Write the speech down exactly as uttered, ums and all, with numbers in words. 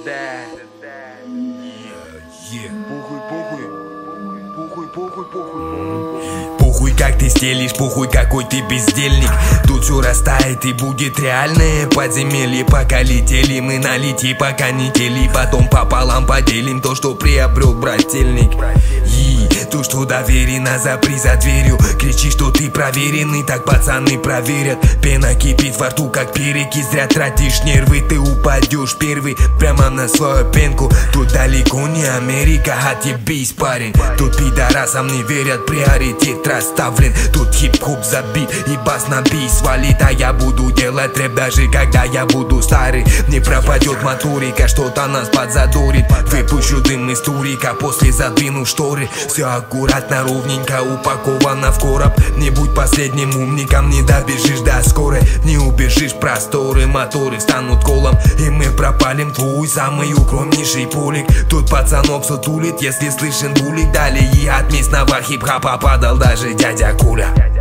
Похуй, похуй, похуй, похуй, похуй. Похуй, как ты стелишь, похуй, какой ты бездельник. Тут все растает и будет реальное подземелье. Пока летели мы на литье, пока не тели. Потом пополам поделим то, что приобрел брательник. И то, что доверено, запри за дверью. Кричи, что ты проверенный, так пацаны проверят. Пена кипит во рту, как переки. Зря тратишь нервы, ты упадешь первый прямо на свою пенку. Тут далеко не Америка, отъебись, парень. Тут пидорасам не верят, приоритет расставлен. Тут хип-хоп забит и бас на бис валит. А я буду делать рэп, даже когда я буду старый. Не пропадет моторика, что-то нас подзадорит. Выпущу дым из турика, после задвину шторы. Все аккуратно, ровненько упаковано в короб. Не будь последним умником, не добежишь до скорой. Не убежишь, просторы, моторы станут колом. И мы пропалим твой самый укромнейший полик. Тут пацанок сутулит, если слышен булик. Далее от местного хип-хопа падал даже дядя Куля.